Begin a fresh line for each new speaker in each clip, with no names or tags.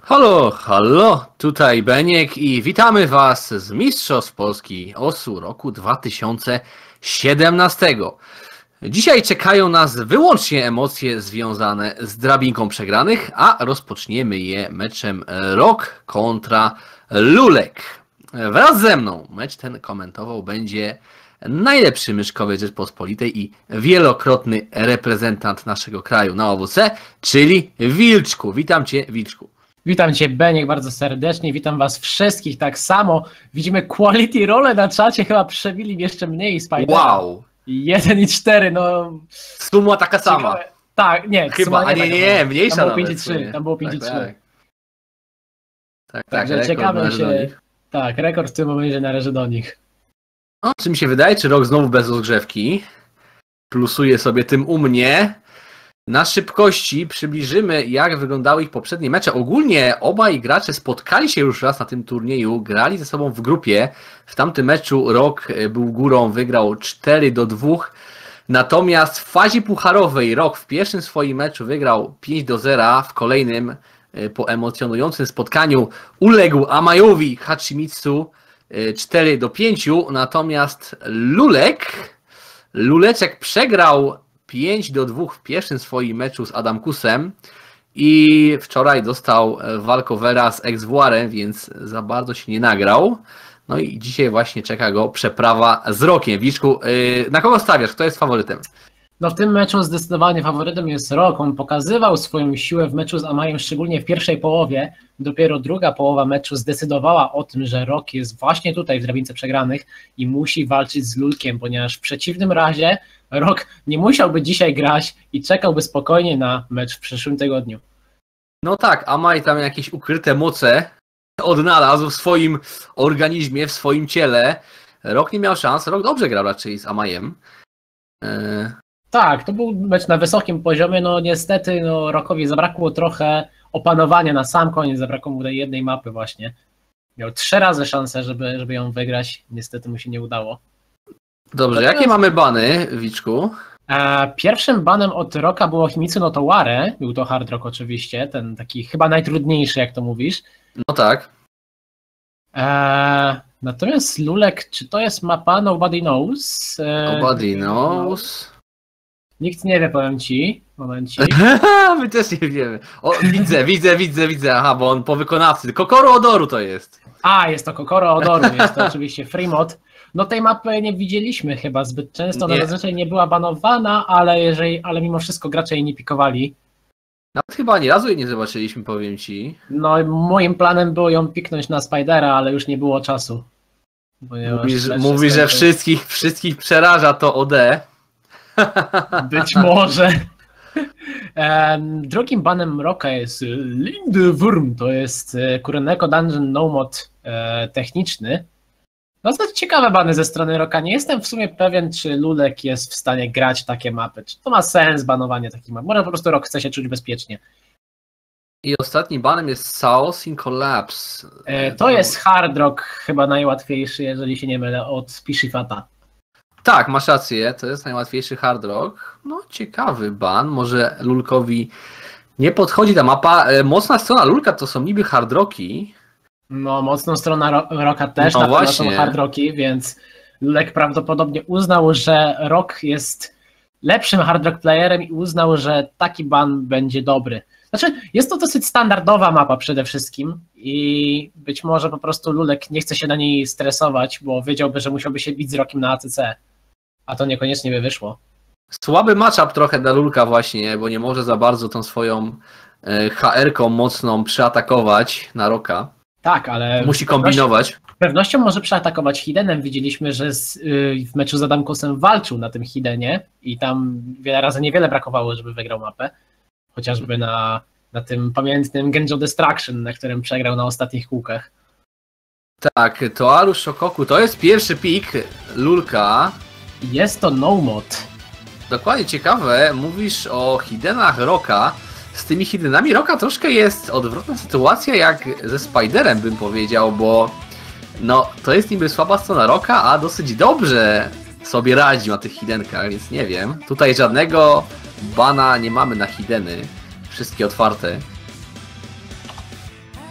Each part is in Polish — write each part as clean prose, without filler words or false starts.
Halo, halo, tutaj Beniek i witamy Was z Mistrzostw Polski OSU roku 2017. Dzisiaj czekają nas wyłącznie emocje związane z drabinką przegranych, a rozpoczniemy je meczem ROK kontra Lulek. Wraz ze mną mecz ten komentował będzie najlepszy myszkowiec Rzeczpospolitej i wielokrotny reprezentant naszego kraju na OWC, czyli Wilczku. Witam Cię, Wilczku.
Witam Cię, Beniek, bardzo serdecznie. Witam Was wszystkich tak samo. Widzimy quality role na czacie, chyba przebili jeszcze mniej Spidera.
Wow!
1 i 4, no...
Suma taka sama.
Ciekawe. Tak, nie,
Chyba, a nie, mniejsza
tam było
nawet.
5,3, tam było 5,3.
Tak,
Także ciekawe się... Tak, rekord w tym momencie należy do nich.
No, czy mi się wydaje, czy ROK znowu bez rozgrzewki? Plusuje sobie tym u mnie. Na szybkości przybliżymy, jak wyglądały ich poprzednie mecze. Ogólnie obaj gracze spotkali się już raz na tym turnieju, grali ze sobą w grupie. W tamtym meczu ROK był górą, wygrał 4-2. Natomiast w fazie pucharowej ROK w pierwszym swoim meczu wygrał 5-0. W kolejnym, po emocjonującym spotkaniu, uległ Amajowi Hachimitsu 4-5. Natomiast Luleczek przegrał 5-2 w pierwszym swoim meczu z Adamkusem i wczoraj dostał walkowera z Exvoirem, więc za bardzo się nie nagrał. No i dzisiaj właśnie czeka go przeprawa z ROKiem. Wiczku, na kogo stawiasz? Kto jest faworytem?
No w tym meczu zdecydowanie faworytem jest ROK. On pokazywał swoją siłę w meczu z Amajem, szczególnie w pierwszej połowie. Dopiero druga połowa meczu zdecydowała o tym, że ROK jest właśnie tutaj w drabince przegranych i musi walczyć z Lulkiem, ponieważ w przeciwnym razie ROK nie musiałby dzisiaj grać i czekałby spokojnie na mecz w przyszłym tygodniu.
No tak, Amaj tam jakieś ukryte moce odnalazł w swoim organizmie, w swoim ciele. ROK nie miał szans, ROK dobrze grał raczej z Amajem.
Tak, to był mecz na wysokim poziomie, no niestety ROKowi zabrakło trochę opanowania na sam koniec, zabrakło mu tej jednej mapy właśnie. Miał 3 razy szansę, żeby ją wygrać, niestety mu się nie udało.
Dobrze, jakie mamy bany, Wiczku?
Pierwszym banem od ROKa było Himitsu no Toware, był to hard rock oczywiście, ten taki chyba najtrudniejszy, jak to mówisz.
No tak.
Natomiast Lulek, czy to jest mapa Nobody Knows?
Nobody Knows.
Nikt nie wie, powiem Ci. Momencik.
My też nie wiemy. O, widzę. Aha, bo on po wykonawcy. Kokoro Odoru to jest.
Jest to Kokoro Odoru, jest to oczywiście free mod. No tej mapy nie widzieliśmy chyba zbyt często, ona zazwyczaj nie była banowana, ale mimo wszystko gracze jej nie pikowali.
Nawet chyba ani razu jej nie zobaczyliśmy, powiem Ci.
No moim planem było ją piknąć na Spidera, ale już nie było czasu.
Mówi, że wszystkich przeraża to OD.
Być może. Drugim banem ROKa jest Lindewurm, to jest Kureneko Dungeon No Mod techniczny. No to ciekawe bany ze strony ROKa. Nie jestem w sumie pewien, czy Lulek jest w stanie grać takie mapy. Czy to ma sens, banowanie takich map? Może po prostu ROK chce się czuć bezpiecznie.
I ostatnim banem jest South in Collapse.
To jest hard rock, chyba najłatwiejszy, jeżeli się nie mylę, od Pishifata.
Tak, masz rację, to jest najłatwiejszy hard rock. No ciekawy ban, może Lulkowi nie podchodzi ta mapa. Mocna strona Lulka to są niby hard rocki.
No mocną stronę ROKa też
no
na pewno
właśnie.
są hard rocki, więc Lulek prawdopodobnie uznał, że ROK jest lepszym hard rock playerem i uznał, że taki ban będzie dobry. Znaczy, jest to dosyć standardowa mapa przede wszystkim i być może po prostu Lulek nie chce się na niej stresować, bo wiedziałby, że musiałby się bić z ROKiem na ACC, a to niekoniecznie by wyszło.
Słaby matchup trochę dla Lulka właśnie, bo nie może za bardzo tą swoją HR-ką mocną przyatakować na ROKa.
Tak, ale...
Musi kombinować.
Z pewnością może przeatakować Hidenem. Widzieliśmy, że w meczu z Adamkusem walczył na tym Hidenie i tam wiele razy niewiele brakowało, żeby wygrał mapę. Chociażby na tym pamiętnym Genjo Destruction, na którym przegrał na ostatnich kółkach.
Tak, Toaru Shokoku to jest pierwszy pik Lulka.
Jest to no mod.
Dokładnie, ciekawe, mówisz o Hidenach ROKa. Z tymi Hidenami ROKa troszkę jest odwrotna sytuacja jak ze Spiderem, bym powiedział, bo no to jest niby słaba strona ROKa, a dosyć dobrze sobie radzi na tych Hidenkach, więc nie wiem. Tutaj żadnego bana nie mamy na Hideny. Wszystkie otwarte.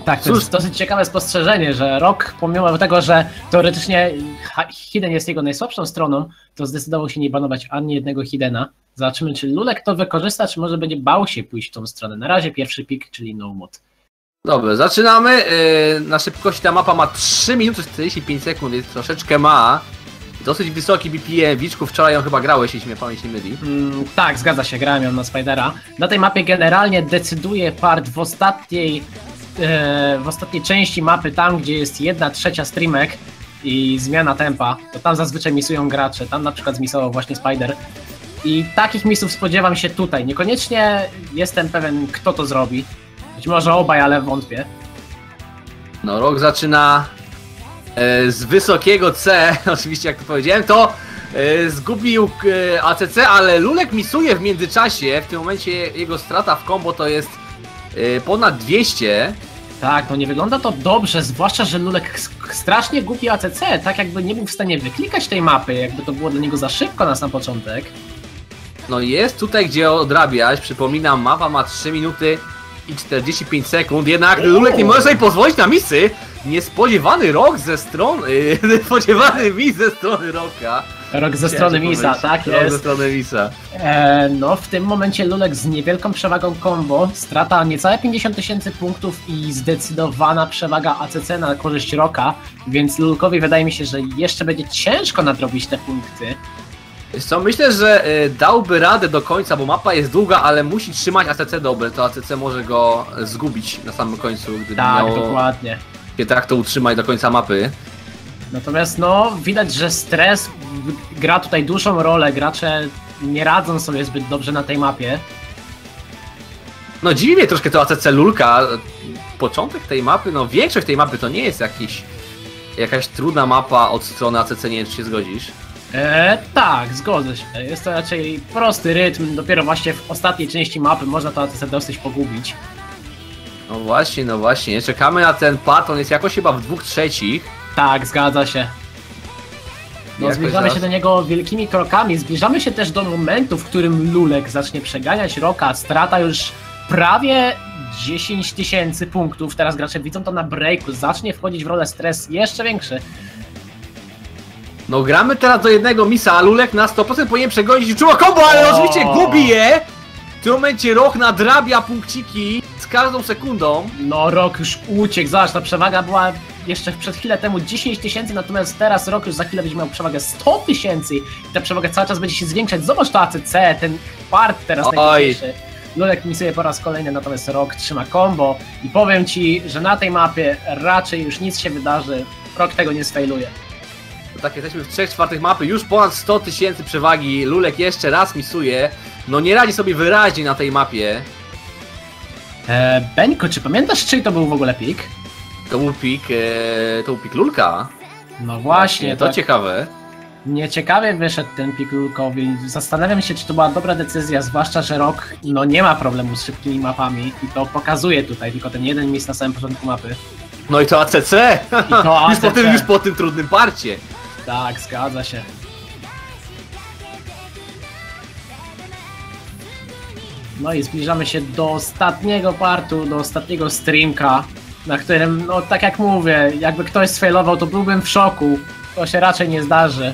Tak, to jest dosyć ciekawe spostrzeżenie, że Rock, pomimo tego, że teoretycznie Hidden jest jego najsłabszą stroną, to zdecydował się nie banować ani jednego Hiddena. Zobaczymy, czy Lulek to wykorzysta, czy może będzie bał się pójść w tą stronę. Na razie pierwszy pick, czyli no mod.
Dobrze, zaczynamy. Na szybkości ta mapa ma 3 minuty 45 sekund, więc troszeczkę ma. Dosyć wysoki BPM. Wiczku, wczoraj ją chyba grałeś, jeśli mnie pamięć nie myli.
Tak, zgadza się, grałem ją na Spidera. Na tej mapie generalnie decyduje part w ostatniej części mapy, tam gdzie jest 1/3 streamek i zmiana tempa, to tam zazwyczaj misują gracze, tam na przykład zmisował właśnie Spider. I takich misów spodziewam się tutaj. Niekoniecznie jestem pewien, kto to zrobi. Być może obaj, ale wątpię.
No, Rock zaczyna z wysokiego C, oczywiście jak to powiedziałem, to zgubił ACC, ale Lulek misuje w międzyczasie. W tym momencie jego strata w combo to jest ponad 200.
Tak, no nie wygląda to dobrze, zwłaszcza, że Lulek strasznie gubi ACC, tak jakby nie był w stanie wyklikać tej mapy, jakby to było dla niego za szybko na sam początek.
No jest tutaj gdzie odrabiać, przypominam, mapa ma 3 minuty i 45 sekund, jednak Lulek nie może sobie pozwolić na misy. Niespodziewany Rock ze strony, niespodziewany mis ze strony Rocka.
Rock ze strony Misa, tak jest.
Rock ze strony Misa.
No w tym momencie Lulek z niewielką przewagą combo, strata niecałe 50 000 punktów i zdecydowana przewaga ACC na korzyść Rocka, więc Lulkowi wydaje mi się, że jeszcze będzie ciężko nadrobić te punkty.
Wiesz co, myślę, że dałby radę do końca, bo mapa jest długa, ale musi trzymać ACC dobre, to ACC może go zgubić na samym końcu, gdyby
Tak,
miało
dokładnie.
się tak to utrzymać do końca mapy.
Natomiast no, widać, że stres gra tutaj dużą rolę, gracze nie radzą sobie zbyt dobrze na tej mapie.
No dziwi mnie troszkę to ACC Lulka, początek tej mapy, no większość tej mapy to nie jest jakaś trudna mapa od strony ACC, nie wiem czy się zgodzisz.
Tak, zgodzę się. Jest to raczej prosty rytm, dopiero właśnie w ostatniej części mapy można to ACC dosyć pogubić.
No właśnie, czekamy na ten pad, on jest jakoś chyba w 2/3.
Tak, zgadza się. No, zbliżamy się do niego wielkimi krokami, zbliżamy się też do momentu, w którym Lulek zacznie przeganiać Rocka, strata już prawie 10 000 punktów, teraz gracze widzą to na breaku, zacznie wchodzić w rolę stres jeszcze większy.
No gramy teraz do jednego misa, a Lulek na 100% powinien przegonić czuło combo, ale oczywiście gubi je! W tym momencie Rock nadrabia punkciki z każdą sekundą.
No Rock już uciekł, zobacz, ta przewaga była jeszcze przed chwilę temu 10 000, natomiast teraz Rock już za chwilę będzie miał przewagę 100 000 i ta przewaga cały czas będzie się zwiększać. Zobacz to ACC, ten part teraz najważniejszy. Lulek misuje po raz kolejny, natomiast Rock trzyma combo i powiem ci, że na tej mapie raczej już nic się wydarzy, Rock tego nie sfailuje.
No tak, jesteśmy w 3/4 mapy, już ponad 100 000 przewagi, Lulek jeszcze raz misuje. No nie radzi sobie wyraźnie na tej mapie.
Beńko, czy pamiętasz, czyj to był w ogóle pik?
To był pik Lulka.
No właśnie,
to ciekawe.
Nieciekawie wyszedł ten pik Lulkowi. Zastanawiam się, czy to była dobra decyzja, zwłaszcza, że Rock no nie ma problemu z szybkimi mapami i to pokazuje tutaj, tylko ten jeden mis na samym początku mapy.
No i to ACC!
I to ACC.
już po tym trudnym parcie.
Tak, zgadza się. No i zbliżamy się do ostatniego partu, do ostatniego streamka, na którym, no tak jak mówię, jakby ktoś sfailował, to byłbym w szoku. To się raczej nie zdarzy.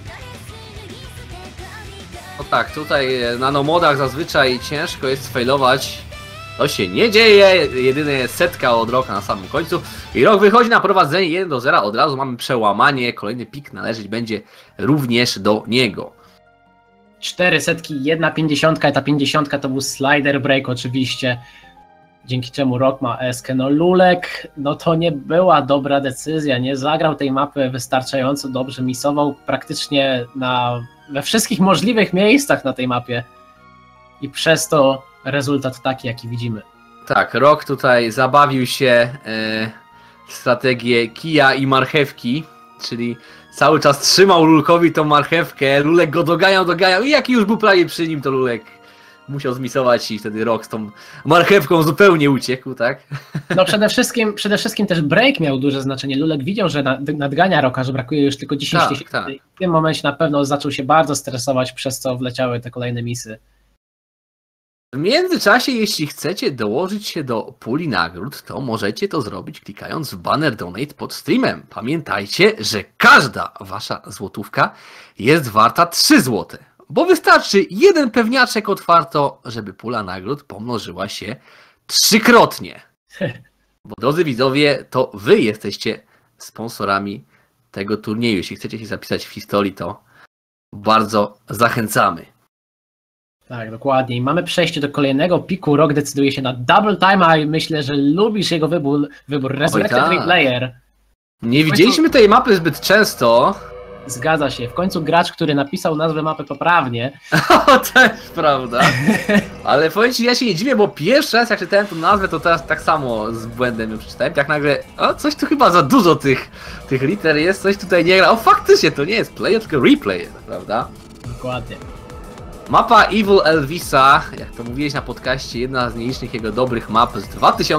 No tak, tutaj na nomodach zazwyczaj ciężko jest sfailować. To się nie dzieje, jedynie setka od Rocka na samym końcu. I Rock wychodzi na prowadzenie 1-0, od razu mamy przełamanie, kolejny pik należeć będzie również do niego.
4 setki, 1/50, ta 50 to był slider break oczywiście, dzięki czemu Rock ma eskę. No Lulek, no to nie była dobra decyzja, nie zagrał tej mapy wystarczająco dobrze, misował praktycznie we wszystkich możliwych miejscach na tej mapie i przez to rezultat taki, jaki widzimy.
Tak, Rock tutaj zabawił się strategię kija i marchewki, czyli cały czas trzymał Lulkowi tą marchewkę, Lulek go doganiał i jak już był prawie przy nim, to Lulek musiał zmisować i wtedy Rock z tą marchewką zupełnie uciekł, tak?
No przede wszystkim też break miał duże znaczenie. Lulek widział, że nadgania Rocka, że brakuje już tylko 10 000. Tak. W tym momencie na pewno zaczął się bardzo stresować, przez co wleciały te kolejne misy.
W międzyczasie, jeśli chcecie dołożyć się do puli nagród, to możecie to zrobić klikając w banner Donate pod streamem. Pamiętajcie, że każda wasza złotówka jest warta 3 złote, bo wystarczy jeden pewniaczek od Farto, żeby pula nagród pomnożyła się 3-krotnie. Bo drodzy widzowie, to wy jesteście sponsorami tego turnieju. Jeśli chcecie się zapisać w historii, to bardzo zachęcamy.
Tak, dokładnie. I mamy przejście do kolejnego piku. Rok decyduje się na Double Time, a myślę, że lubisz jego wybór Resurrected
tak.
Replayer.
Nie widzieliśmy tej mapy zbyt często.
Zgadza się. W końcu gracz, który napisał nazwę mapy poprawnie.
O, też prawda. Ale powiem ci, ja się nie dziwię, bo pierwszy raz jak czytałem tą nazwę, to teraz tak samo z błędem ją przeczytałem. Tak nagle, coś tu chyba za dużo tych liter jest, coś tutaj nie gra. O, faktycznie, to nie jest player, tylko replay, prawda?
Dokładnie.
Mapa Evil Elvisa, jak to mówiłeś na podcaście, jedna z nielicznych jego dobrych map z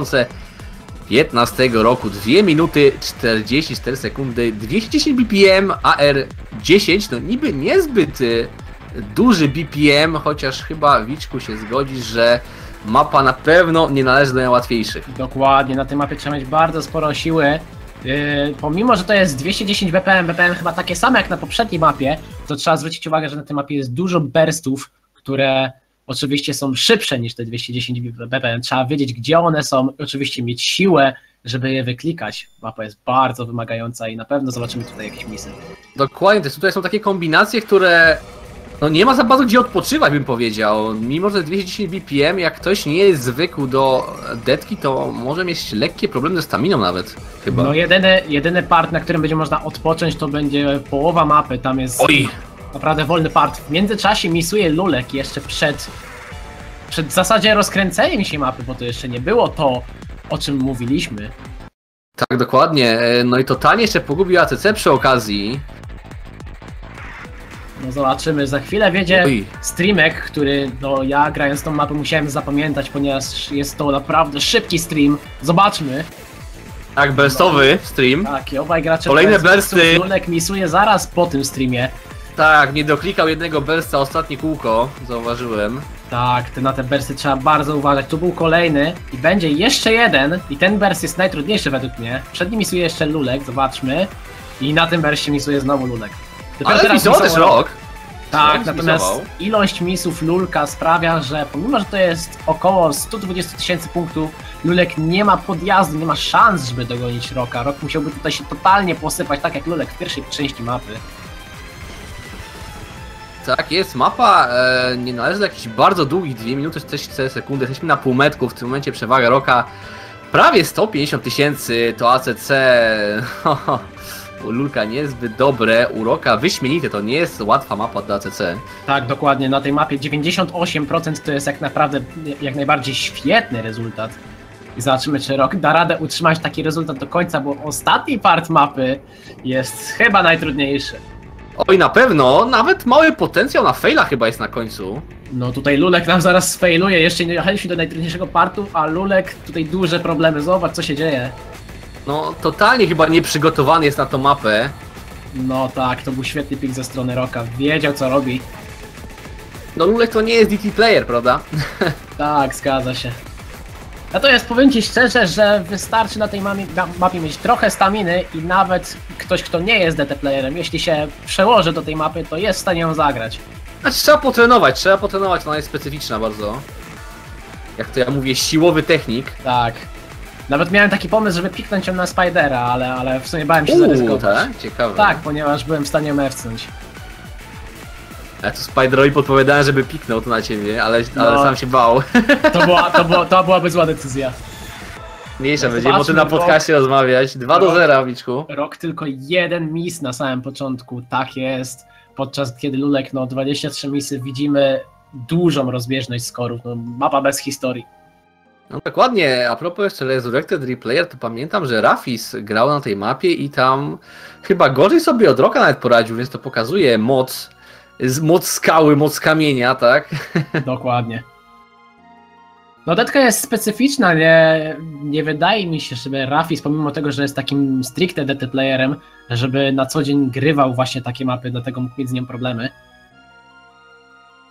2015 roku. 2 minuty 44 sekundy, 210 BPM, AR10, no niby niezbyt duży BPM, chociaż chyba Wiczku się zgodzi, że mapa na pewno nie należy do najłatwiejszych.
Dokładnie, na tej mapie trzeba mieć bardzo sporo siły. Pomimo, że to jest 210 BPM chyba takie same jak na poprzedniej mapie, to trzeba zwrócić uwagę, że na tej mapie jest dużo burstów, które oczywiście są szybsze niż te 210 BPM. Trzeba wiedzieć, gdzie one są, oczywiście mieć siłę, żeby je wyklikać. Mapa jest bardzo wymagająca i na pewno zobaczymy tutaj jakieś misy.
Dokładnie, tutaj są takie kombinacje, które no nie ma za bardzo gdzie odpoczywać, bym powiedział. Mimo, że 210 BPM, jak ktoś nie jest zwykł do detki, to może mieć lekkie problemy ze staminą nawet, chyba.
No jedyny part, na którym będzie można odpocząć, to będzie połowa mapy, tam jest naprawdę wolny part. W międzyczasie misuje Lulek jeszcze przed w zasadzie rozkręceniem się mapy, bo to jeszcze nie było to, o czym mówiliśmy.
Tak, dokładnie. No i totalnie jeszcze pogubił ACC przy okazji.
No zobaczymy, za chwilę wiedzie streamek, który no ja grając tą mapę musiałem zapamiętać, ponieważ jest to naprawdę szybki stream. Zobaczmy.
Tak, burstowy stream.
Tak, i obaj gracze
kolejne bursty.
Lulek misuje zaraz po tym streamie.
Tak, nie doklikał jednego bursta ostatnie kółko, zauważyłem.
Tak, na te bursty trzeba bardzo uważać. Tu był kolejny i będzie jeszcze jeden i ten burst jest najtrudniejszy według mnie. Przed nim misuje jeszcze Lulek, zobaczmy. I na tym burście misuje znowu Lulek.
Dopiero ale misował też Rok.
Tak, natomiast ilość misów Lulka sprawia, że pomimo, że to jest około 120 000 punktów, Lulek nie ma podjazdu, nie ma szans, żeby dogonić Roka. Rok musiałby tutaj się totalnie posypać, tak jak Lulek w pierwszej części mapy.
Tak jest, mapa nie należy do jakichś bardzo długich, 2 minuty 44 sekundy, jesteśmy na półmetku, w tym momencie przewaga Roka prawie 150 000, to ACC u Lulka niezbyt dobre, u Roka wyśmienite, to nie jest łatwa mapa dla ACC. Tak,
dokładnie, na tej mapie 98% to jest jak najbardziej świetny rezultat. I zobaczymy, czy Rok da radę utrzymać taki rezultat do końca, bo ostatni part mapy jest chyba najtrudniejszy.
Oj, na pewno, nawet mały potencjał na faila chyba jest na końcu.
No tutaj Lulek nam zaraz sfailuje, jeszcze nie jechaliśmy do najtrudniejszego partu, a Lulek tutaj duże problemy, zobacz co się dzieje.
No totalnie chyba nieprzygotowany jest na tą mapę.
No tak, to był świetny pick ze strony Roka, wiedział co robi.
No Lulek to nie jest DT player, prawda?
Tak, zgadza się. Natomiast powiem ci szczerze, że wystarczy na tej mapie mieć trochę staminy i nawet ktoś, kto nie jest DT playerem, jeśli się przełoży do tej mapy, to jest w stanie ją zagrać.
Znaczy trzeba potrenować, ona jest specyficzna bardzo. Jak to ja mówię, siłowy technik.
Tak. Nawet miałem taki pomysł, żeby piknąć ją na Spidera, ale w sumie bałem się zaryzykować.
Tak? Ciekawe.
Tak, ponieważ byłem w stanie ją ewcnąć.
Ja tu Spiderowi podpowiadałem, żeby piknął to na ciebie, ale sam się bał.
To byłaby zła decyzja.
Mniejsza, będziemy o tym na podcaście rozmawiać. 2-0, Wiczku.
Rok tylko jeden miss na samym początku, tak jest. Podczas kiedy Lulek, 23 misy, widzimy dużą rozbieżność skorów, mapa bez historii.
No dokładnie, a propos jeszcze Resurrected Replayer, to pamiętam, że Rafis grał na tej mapie i tam chyba gorzej sobie od Roka nawet poradził, więc to pokazuje moc skały, moc kamienia, tak?
Dokładnie. No detka jest specyficzna, nie wydaje mi się, żeby Rafis, pomimo tego, że jest takim stricte DT playerem, żeby na co dzień grywał właśnie takie mapy, dlatego mógł mieć z nią problemy.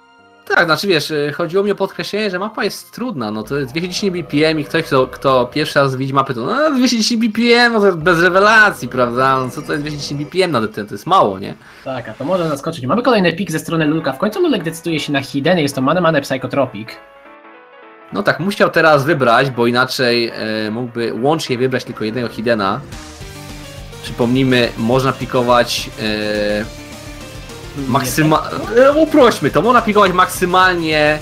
Tak, znaczy wiesz, chodziło mi o podkreślenie, że mapa jest trudna, no to jest 210 BPM i ktoś, kto pierwszy raz widzi mapę, to no 210 BPM, no to jest bez rewelacji, prawda, no co to jest 210 BPM na DT, to jest mało, nie?
Tak, a to może zaskoczyć. Mamy kolejny pik ze strony Lulka, w końcu Lulek decyduje się na Hidden, jest to Mane Psychotropic.
No tak, musiał teraz wybrać, bo inaczej mógłby łącznie wybrać tylko jednego Hiddena. Przypomnijmy, można pikować uprośmy to, można pikować maksymalnie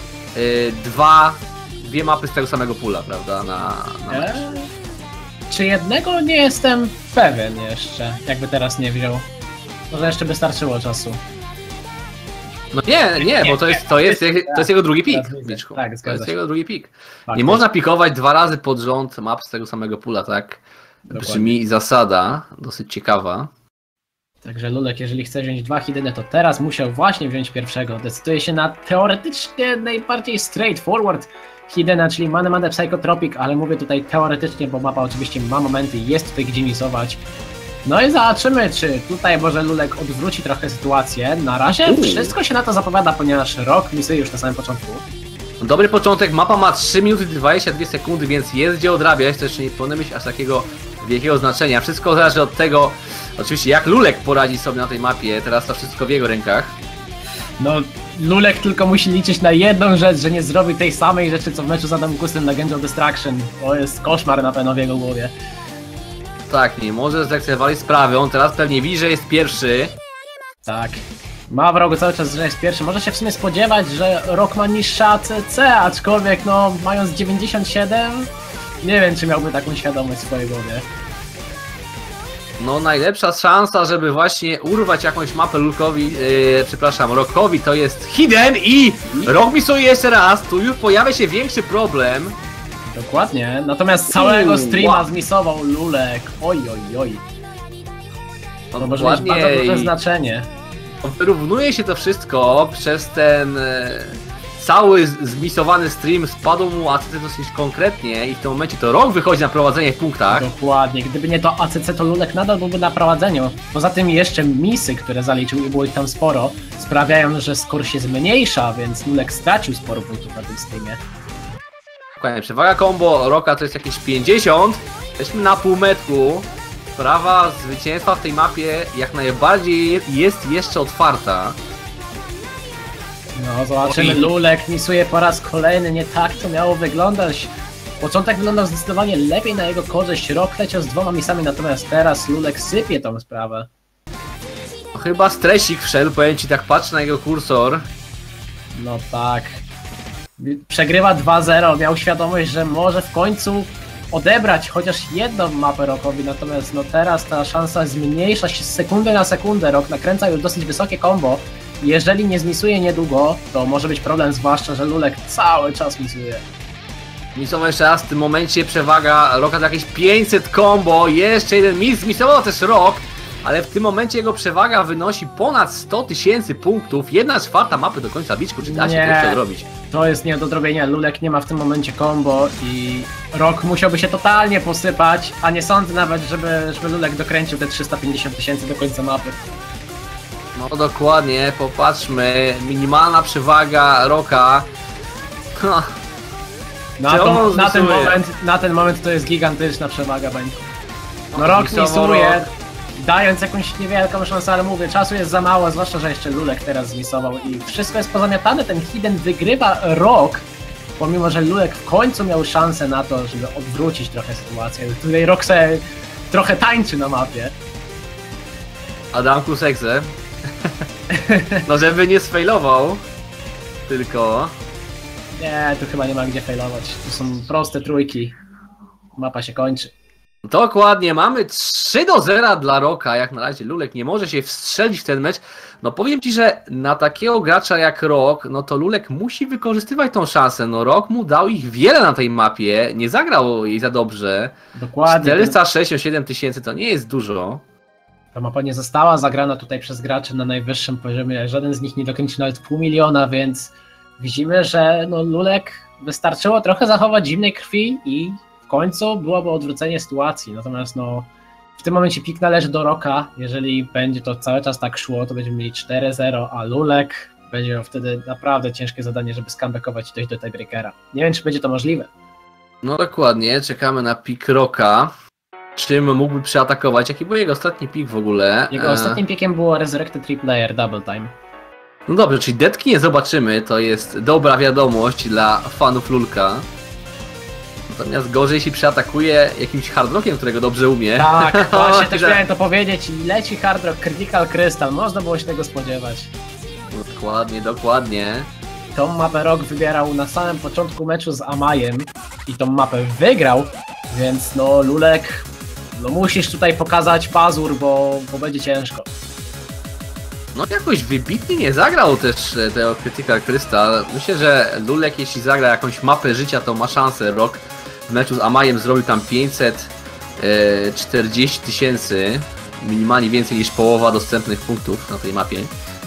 dwie mapy z tego samego pula, prawda, na mecz.
Czy jednego nie jestem pewien jeszcze, jakby teraz nie wziął. Może jeszcze by starczyło czasu.
No nie, bo to jest jego drugi pik.
Tak,
to jest jego drugi pik.
Tak,
nie można pikować 2 razy pod rząd map z tego samego pula, tak? Brzmi zasada, dosyć ciekawa.
Także Lulek, jeżeli chce wziąć 2 Hiddeny, to teraz musiał właśnie wziąć pierwszego. Decyduje się na teoretycznie najbardziej straightforward Hiddena, czyli Mane Psychotropic, ale mówię tutaj teoretycznie, bo mapa oczywiście ma momenty, jest tutaj gdzie misować. No i zobaczymy, czy tutaj może Lulek odwróci trochę sytuację. Na razie wszystko się na to zapowiada, ponieważ Rock misuje już na samym początku.
Dobry początek, mapa ma 3 minuty 22 sekundy, więc jest gdzie odrabiać, to jeszcze nie powinno mieć aż takiego wielkiego znaczenia. Wszystko zależy od tego, oczywiście jak Lulek poradzi sobie na tej mapie, teraz to wszystko w jego rękach.
No, Lulek tylko musi liczyć na jedną rzecz, że nie zrobi tej samej rzeczy, co w meczu z Adamkusem na Genjo Destruction. To jest koszmar na pewno w jego głowie.
Tak, nie może zlekceważyć sprawy, on teraz pewnie widzi, że jest pierwszy.
Tak. Ma w rogu cały czas, że jest pierwszy. Może się w sumie spodziewać, że Rock ma niższa ACC, aczkolwiek no, mając 97, nie wiem, czy miałby taką świadomość w swojej głowie.
No najlepsza szansa, żeby właśnie urwać jakąś mapę Rockowi, to jest Hidden i Rock misuje jeszcze raz, tu już pojawia się większy problem.
Dokładnie, natomiast całego streama zmisował Lulek, oj. To może mieć bardzo duże znaczenie.
Wyrównuje się to wszystko przez ten cały zmisowany stream, spadł mu ACC dosyć konkretnie i w tym momencie to Rock wychodzi na prowadzenie w punktach.
Dokładnie, gdyby nie to ACC, to Lulek nadal byłby na prowadzeniu. Poza tym jeszcze misy, które zaliczył i było ich tam sporo, sprawiają, że skor się zmniejsza, więc Lulek stracił sporo punktów na tym streamie.
Dokładnie, przewaga combo Rocka to jest jakieś 50, jesteśmy na półmetku. Sprawa zwycięstwa w tej mapie jak najbardziej jest jeszcze otwarta.
No zobaczymy, Lulek misuje po raz kolejny, nie tak to miało wyglądać. Początek wyglądał zdecydowanie lepiej na jego korzyść, Rock leciał z 2 misami, natomiast teraz Lulek sypie tą sprawę.
No, chyba stresik wszedł, powiem ci, tak patrzę na jego kursor.
No tak. Przegrywa 2-0, miał świadomość, że może w końcu odebrać chociaż jedną mapę Rockowi, natomiast no teraz ta szansa zmniejsza się z sekundy na sekundę. Rock nakręca już dosyć wysokie combo. Jeżeli nie zmisuje niedługo, to może być problem, zwłaszcza, że Lulek cały czas misuje.
Misował jeszcze raz, w tym momencie przewaga Rocka to jakieś 500 combo, jeszcze jeden misował też Rock, ale w tym momencie jego przewaga wynosi ponad 100 000 punktów, 1/4 mapy do końca biczku, czy da się to zrobić?
To jest nie do zrobienia, Lulek nie ma w tym momencie combo i Rock musiałby się totalnie posypać, a nie sądzę nawet, żeby Lulek dokręcił te 350 000 do końca mapy.
No dokładnie, popatrzmy, minimalna przewaga Rocka.
Na ten moment to jest gigantyczna przewaga będzie. No Rock misuje, dając jakąś niewielką szansę, ale mówię, czasu jest za mało, zwłaszcza, że jeszcze Lulek teraz zmisował i wszystko jest pozamiatane, ten Hidden wygrywa Rock, pomimo, że Lulek w końcu miał szansę na to, żeby odwrócić trochę sytuację. Tutaj Rock sobie trochę tańczy na mapie.
Adamkus Exe. No żeby nie sfailował, tylko...
Nie, tu chyba nie ma gdzie failować, tu są proste trójki, mapa się kończy.
Dokładnie, mamy 3-0 dla Rocka, jak na razie Lulek nie może się wstrzelić w ten mecz. No powiem ci, że na takiego gracza jak Rock, no to Lulek musi wykorzystywać tą szansę. No Rock mu dał ich wiele na tej mapie, nie zagrał jej za dobrze.
Dokładnie.
467 000 to nie jest dużo.
Ta mapa nie została zagrana tutaj przez graczy na najwyższym poziomie, żaden z nich nie dokończył nawet 500 000, więc widzimy, że no Lulek wystarczyło trochę zachować zimnej krwi i w końcu byłoby odwrócenie sytuacji, natomiast no w tym momencie pik należy do Rocka, jeżeli będzie to cały czas tak szło, to będziemy mieli 4-0, a Lulek będzie miał wtedy naprawdę ciężkie zadanie, żeby scomebackować i dojść do tiebreakera. Nie wiem, czy będzie to możliwe.
No dokładnie, czekamy na pik Rocka. Czym mógłby przeatakować? Jaki był jego ostatni pik w ogóle?
Jego ostatnim pikiem było Resurrected 3-player Double Time.
No dobrze, czyli detki nie zobaczymy, to jest dobra wiadomość dla fanów Lulka. Natomiast gorzej, jeśli przeatakuje jakimś hardrockiem, którego dobrze umie.
Tak, właśnie też miałem to powiedzieć i leci Hard Rock Critical Crystal, można było się tego spodziewać.
Dokładnie, dokładnie.
Tą mapę Rock wybierał na samym początku meczu z Amajem i tą mapę wygrał, więc no Lulek, no musisz tutaj pokazać pazur, bo będzie ciężko.
No jakoś wybitnie nie zagrał też tego Critical Crystal. Myślę, że Lulek, jeśli zagra jakąś mapę życia, to ma szansę. Rock w meczu z Amajem zrobił tam 540 000, minimalnie więcej niż połowa dostępnych punktów na tej mapie.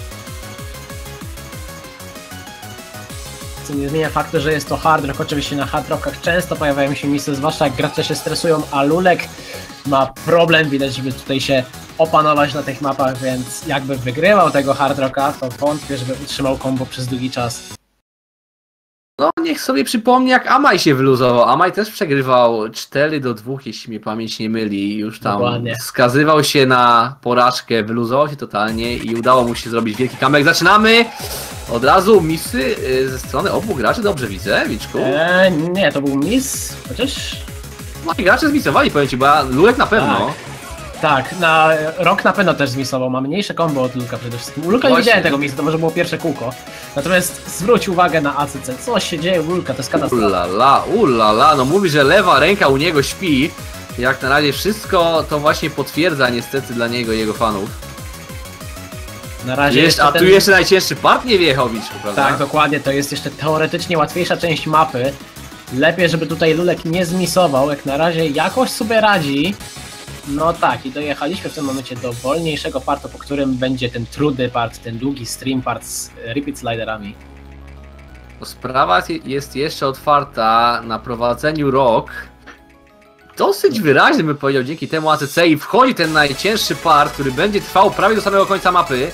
Co nie zmienia faktu, że jest to hard rock. Oczywiście na hard rockach często pojawiają się misy, zwłaszcza jak gracze się stresują, a Lulek ma problem, widać, żeby tutaj się opanować na tych mapach, więc jakby wygrywał tego hard rocka, to wątpię, żeby utrzymał combo przez długi czas.
No niech sobie przypomni, jak Amaj się wyluzował. Amaj też przegrywał 4-2, jeśli mnie pamięć nie myli. Już tam
Dokładnie.
skazywał się na porażkę, wyluzował się totalnie i udało mu się zrobić wielki comeback. Zaczynamy! Od razu misy ze strony obu graczy, dobrze widzę, Wiczku?
Nie, to był miss, chociaż...
No i gracze zmisowali, powiem ci, bo Lulek na pewno.
Tak, na Rock na pewno też zmisował, ma mniejsze combo od Lulka przede wszystkim. U Lulka nie
Właśnie.
widziałem tego misa, to może było pierwsze kółko. Natomiast zwróć uwagę na ACC, co się dzieje u Lulka, to jest katastrofa.
Ulala, no mówi, że lewa ręka u niego śpi. Jak na razie wszystko to właśnie potwierdza niestety dla niego i jego fanów.
Na razie
A tu jeszcze najcięższy part nie wjechał, Wiczku, prawda?
Tak, dokładnie, to jest jeszcze teoretycznie łatwiejsza część mapy. Lepiej, żeby tutaj Lulek nie zmisował, jak na razie jakoś sobie radzi. No tak, i dojechaliśmy w tym momencie do wolniejszego partu, po którym będzie ten trudy part, ten długi stream part z repeat sliderami.
Sprawa jest jeszcze otwarta na prowadzeniu Rock. Dosyć wyraźny, bym powiedział, dzięki temu ACC i wchodzi ten najcięższy part, który będzie trwał prawie do samego końca mapy.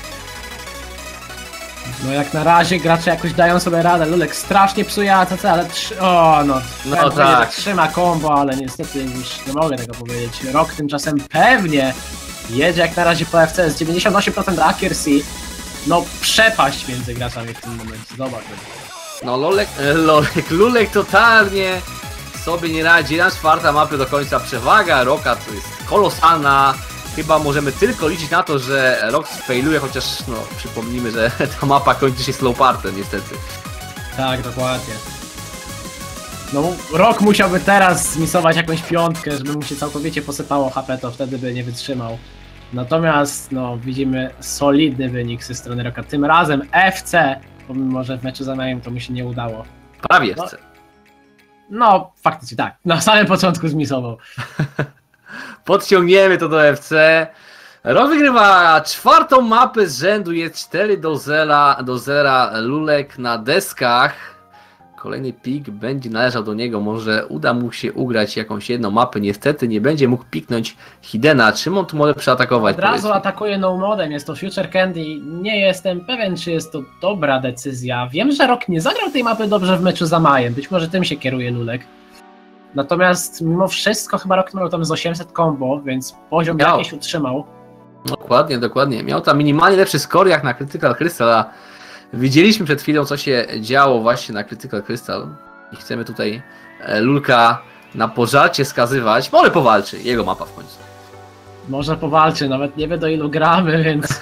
No jak na razie gracze jakoś dają sobie radę, Lulek strasznie psuje ACC, ale
No tak.
trzyma combo, ale niestety już nie mogę tego powiedzieć. Rock tymczasem pewnie jedzie jak na razie po FC z 98% accuracy. No przepaść między graczami w tym momencie, zobacz.
No Lulek totalnie sobie nie radzi. 1/4 mapy do końca, przewaga Rocka to jest kolosalna. Chyba możemy tylko liczyć na to, że Rock sfailuje, chociaż no przypomnijmy, że ta mapa kończy się slow partem niestety.
Tak, dokładnie. No Rock musiałby teraz zmisować jakąś piątkę, żeby mu się całkowicie posypało HP, to wtedy by nie wytrzymał. Natomiast no widzimy solidny wynik ze strony Rocka. Tym razem FC, pomimo że w meczu z Amajem to mu się nie udało.
Prawie
No.
chce.
No faktycznie tak, na samym początku zmisował.
Podciągniemy to do FC. Rock wygrywa 4. mapę z rzędu, jest 4-0. Lulek na deskach. Kolejny pik będzie należał do niego, może uda mu się ugrać jakąś jedną mapę. Niestety nie będzie mógł piknąć Hidena. Czym on tu może przeatakować?
Od razu
powiedzmy?
atakuje no modem, jest to Future Candy. Nie jestem pewien, czy jest to dobra decyzja. Wiem, że Rock nie zagrał tej mapy dobrze w meczu z Amajem, być może tym się kieruje Lulek. Natomiast mimo wszystko chyba Rock miał tam z 800 combo, więc poziom jakiś utrzymał.
Dokładnie. Miał tam minimalnie lepszy score jak na Critical Crystal, a widzieliśmy przed chwilą, co się działo właśnie na Critical Crystal i chcemy tutaj Lulka na pożarcie skazywać. Może powalczy, jego mapa w końcu.
Może powalczy, nawet nie wiem do ilu gramy, więc...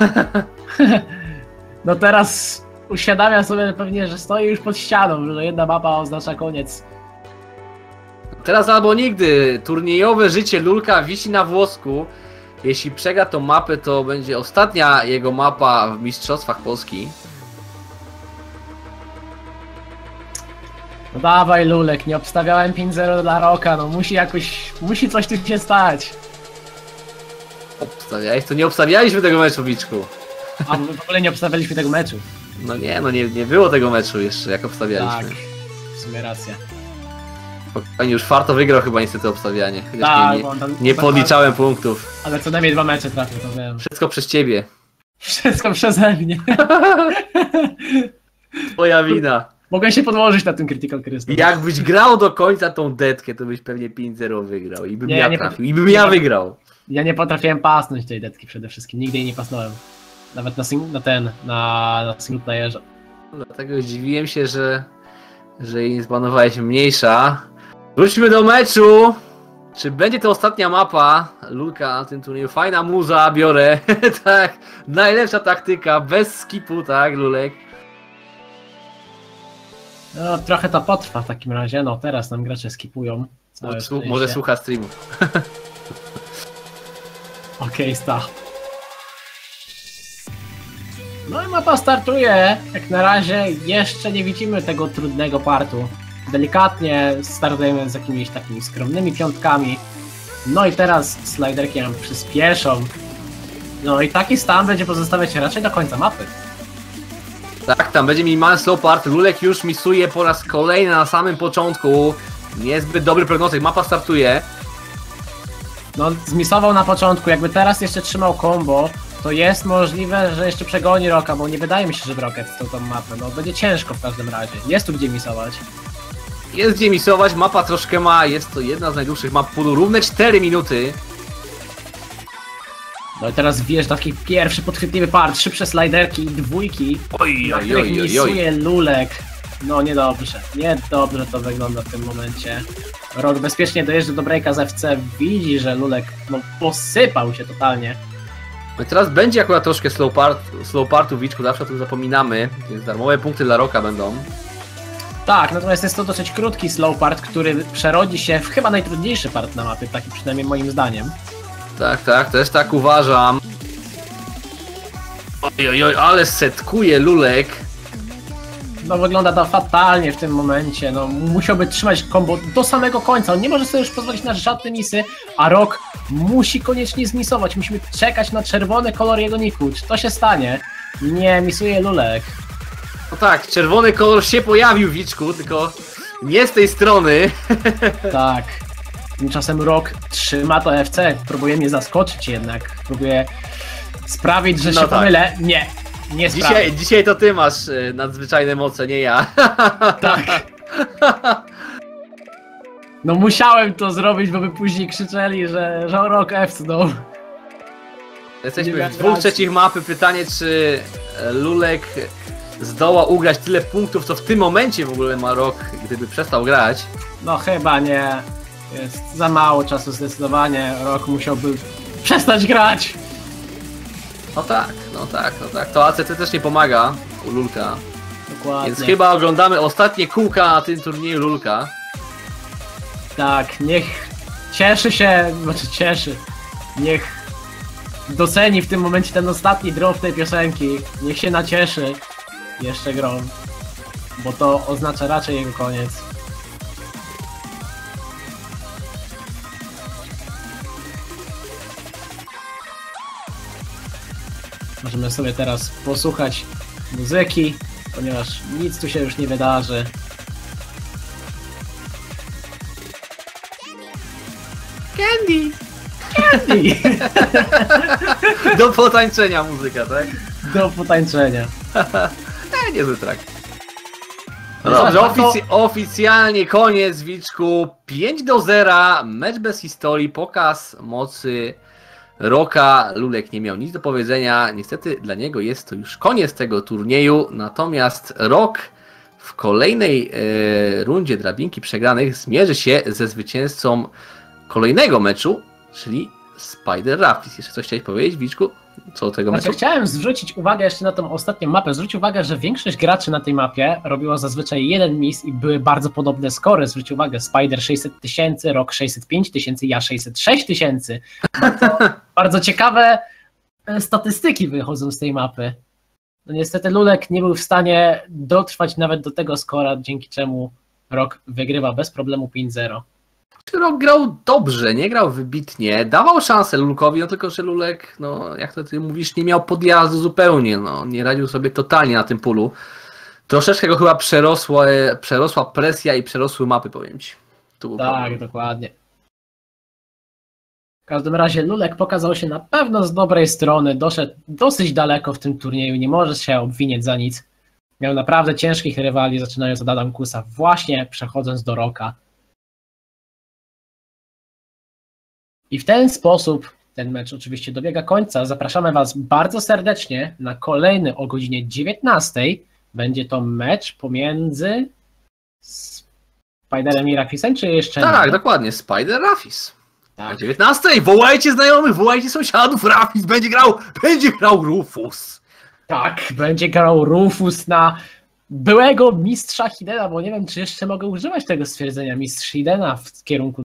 No teraz uświadamia sobie pewnie, że stoi już pod ścianą, że jedna mapa oznacza koniec.
Teraz albo nigdy. Turniejowe życie Lulka wisi na włosku. Jeśli przegra tą mapę, to będzie ostatnia jego mapa w Mistrzostwach Polski.
No dawaj Lulek, nie obstawiałem 5-0 dla Rocka, no musi coś tu się stać.
Obstawiałeś? To nie obstawialiśmy tego meczu, Wiczku.
A my w ogóle nie obstawialiśmy tego meczu.
No nie było tego meczu jeszcze, jak obstawialiśmy.
Tak, w sumie racja.
Spokojnie, już Farto wygrał chyba niestety obstawianie.
Tak,
Nie podliczałem punktów.
Ale co najmniej 2 mecze trafił, to wiem.
Wszystko przez ciebie.
Wszystko przeze mnie.
Twoja wina.
Mogę się podłożyć na tym Critical Crystal.
Jakbyś grał do końca tą detkę, to byś pewnie 5-0 wygrał i bym
Nie,
ja
nie
trafił. I bym ja wygrał.
Ja nie potrafiłem pasnąć tej detki przede wszystkim. Nigdy jej nie pasnąłem. Nawet na single playerze.
Dlatego zdziwiłem się, że jej nie zbanowałeś mniejsza. Wróćmy do meczu. Czy będzie to ostatnia mapa Lulka na tym turnieju? Fajna muza, biorę. Tak, najlepsza taktyka, bez skipu, tak, Lulek.
No, trochę to potrwa w takim razie. No, teraz nam gracze skipują.
Może słucha streamu.
Okej, sta. No i mapa startuje. Jak na razie jeszcze nie widzimy tego trudnego partu. Delikatnie startujemy z jakimiś takimi skromnymi piątkami. No i teraz sliderki nam przyspieszą. No i taki stan będzie pozostawiać raczej do końca mapy.
Tak, tam będzie minimalny slow part. Lulek już misuje po raz kolejny na samym początku. Niezbyt dobry prognostyk. Mapa startuje.
No, zmisował na początku. Jakby teraz jeszcze trzymał combo, to jest możliwe, że jeszcze przegoni Rocka, bo nie wydaje mi się, że Rocket stał tą mapę. No, będzie ciężko w każdym razie. Jest tu gdzie misować.
Jest gdzie misować. Mapa troszkę ma. Jest to jedna z najdłuższych map pulu. Równe 4 minuty.
No i teraz wjeżdża taki pierwszy podchwytliwy part. Szybsze sliderki i dwójki.
Oj,
Na
oj,
których
oj, oj, oj.
misuje Lulek. No niedobrze. Niedobrze to wygląda w tym momencie. Rock bezpiecznie dojeżdża do breaka z FC. Widzi, że Lulek no, posypał się totalnie.
No i teraz będzie akurat troszkę slow partu w Wiczku, zawsze o tym zapominamy, więc darmowe punkty dla Rocka będą.
Tak, natomiast jest to dosyć krótki slow part, który przerodzi się w chyba najtrudniejszy part na mapie, taki przynajmniej moim zdaniem.
Tak, też tak uważam. Oj, ale setkuje Lulek.
No wygląda to fatalnie w tym momencie, no musiałby trzymać combo do samego końca, on nie może sobie już pozwolić na żadne misy, a Rock musi koniecznie zmisować, musimy czekać na czerwony kolor jego niku, czy to się stanie? Nie, misuje Lulek.
No tak, czerwony kolor się pojawił w Wiczku, tylko nie z tej strony.
Tak. Tymczasem Rock trzyma to FC, próbuje mnie zaskoczyć jednak, próbuje sprawić, że
No
się
tak.
pomylę. Nie sprawi.
Dzisiaj to ty masz nadzwyczajne moce, nie ja.
Tak. No musiałem to zrobić, bo by później krzyczeli, że Rock FC, no.
Jesteśmy
Nie
w 2/3 mapy. Pytanie, czy Lulek zdoła ugrać tyle punktów, co w tym momencie w ogóle ma Rock, gdyby przestał grać.
No chyba nie. Jest za mało czasu zdecydowanie. Rock musiałby przestać grać.
No tak. To ACC też nie pomaga u Lulka.
Dokładnie.
Więc chyba oglądamy ostatnie kółka na tym turnieju Lulka.
Tak, niech cieszy. Niech doceni w tym momencie ten ostatni drop tej piosenki. Niech się nacieszy jeszcze grą. Bo to oznacza raczej jego koniec. Możemy sobie teraz posłuchać muzyki, ponieważ nic tu się już nie wydarzy.
Candy!
I
Do potańczenia muzyka, tak?
do potańczenia.
Niezły track. No dobrze, oficjalnie koniec Wiczku. 5-0, mecz bez historii, pokaz mocy Rocka. Lulek nie miał nic do powiedzenia. Niestety dla niego jest to już koniec tego turnieju. Natomiast Rock w kolejnej rundzie drabinki przegranych zmierzy się ze zwycięzcą kolejnego meczu, czyli Spider Raptors. Jeszcze coś chciałeś powiedzieć, Wiczku? Co do tego meczu?
Chciałem zwrócić uwagę jeszcze na tą ostatnią mapę. Zwróć uwagę, że większość graczy na tej mapie robiło zazwyczaj jeden miss i były bardzo podobne skory. Zwróć uwagę, Spider 600 000, Rock 605 000, ja 606 000. Bardzo ciekawe statystyki wychodzą z tej mapy. No niestety Lulek nie był w stanie dotrwać nawet do tego skora, dzięki czemu Rock wygrywa bez problemu 5-0.
Rock grał dobrze, nie grał wybitnie, dawał szansę Lulkowi, no tylko że Lulek, no jak to ty mówisz, nie miał podjazdu zupełnie, no nie radził sobie totalnie na tym pulu. Troszeczkę go chyba przerosła presja i przerosły mapy, powiem ci.
Tak, dokładnie. W każdym razie Lulek pokazał się na pewno z dobrej strony, doszedł dosyć daleko w tym turnieju, nie może się obwiniać za nic. Miał naprawdę ciężkich rywali, zaczynając od Adamkusa, właśnie przechodząc do Rocka. I w ten sposób ten mecz oczywiście dobiega końca. Zapraszamy Was bardzo serdecznie na kolejny o godzinie 19. Będzie to mecz pomiędzy Spiderem i Rafisem, czy jeszcze
Tak,
nie?
dokładnie, Spider Rafis.
Tak.
O 19. Wołajcie znajomych, wołajcie sąsiadów, Rafis będzie grał Rufus.
Tak, będzie grał Rufus na byłego mistrza Hidena, bo nie wiem, czy jeszcze mogę używać tego stwierdzenia mistrz Hidena w kierunku